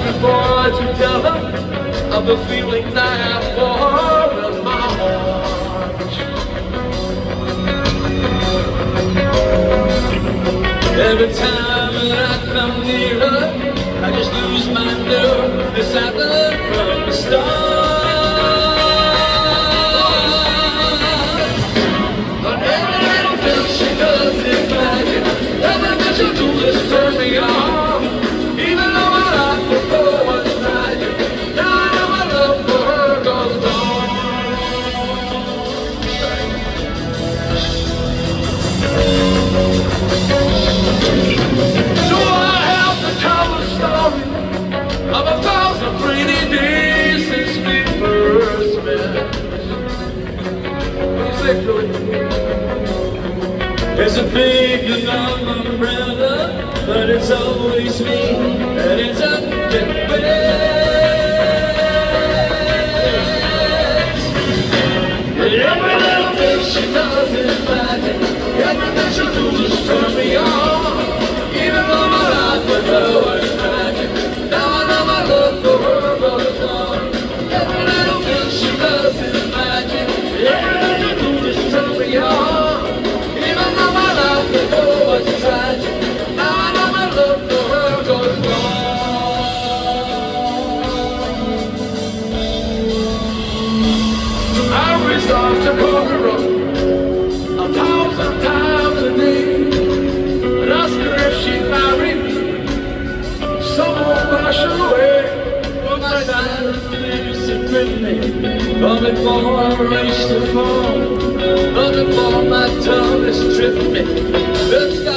before together of the feelings I have for her in my heart. Every time that I come near her, I just lose my nerve. This happened from the start. But every little thing she does is magic. Everything she do is turn me on. Even though my life before was tragic, now I know my love for her goes on. So I have to tell the story of 1,000 pretty days since we first met. What do you say, Philly? There's a big long umbrella, but it's always me that is under bed. Every little thing she does is magic. Everything she does is turn me on. Even though my life with her was tragic, now I know my love for her goes on. Every little thing she does is magic. Everything she does is turn me on. Even though my life with her was tragic, now I know my love for her goes on. I resolved to call her up 1,000 times a day and ask her if she'd marry me. Someone wash away from my silence, maybe secretly, but before I reach the phone, but before my tongue has tripped me,